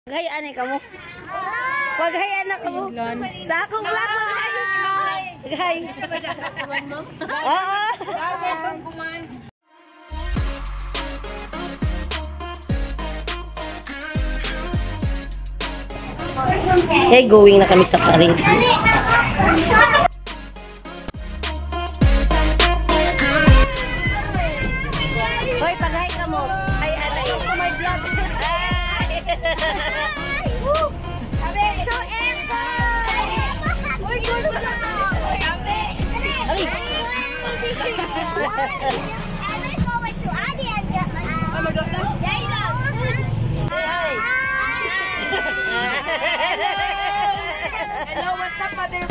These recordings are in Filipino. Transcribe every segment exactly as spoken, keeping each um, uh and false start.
Paghayaan eh kamo. Paghayaan na kamo. Sa akong vlog maghay. Maghay. Oo. Okay, going na kami sa parade. Hoy, paghay ka mo. Ay, anay. Oh my God. Ay. So echo. Uy, gulo na. Abe. Ay. Hello, what's up, mother?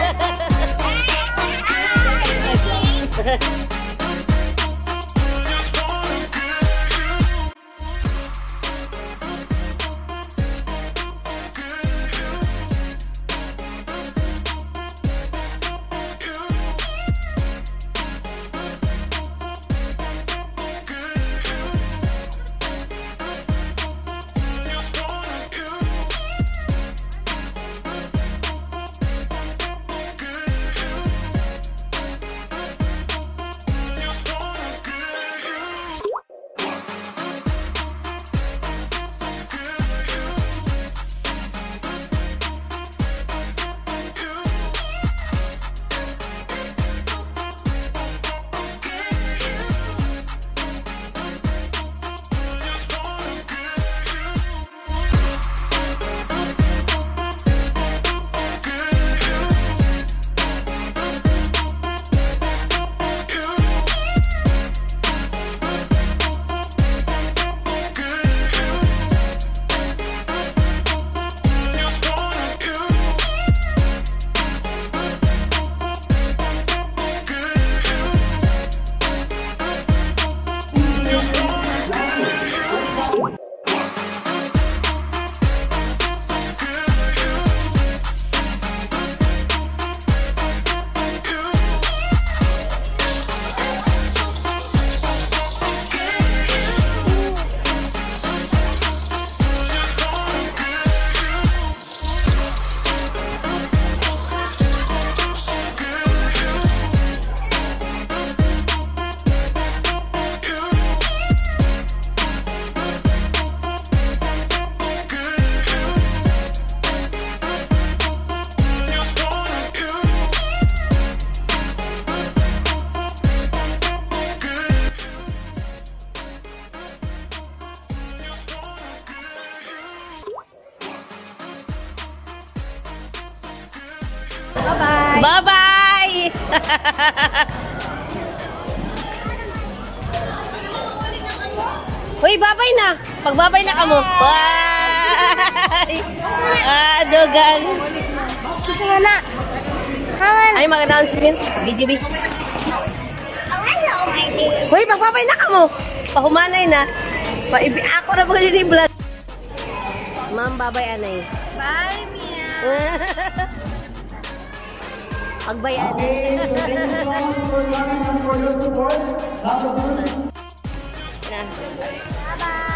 Bye-bye. Bye-bye. Uy, babay na. Pagbabay na kamo. Bye. Ah, dogang. Kasi nga na. Kawan. Ay, mga announcement. Video B. Uy, pagbabay na kamo. Pahumanay na. Paibi ako na mga din vlog. Ma'am, babay anay. Bye, Mia. Pagbayan. Bye-bye.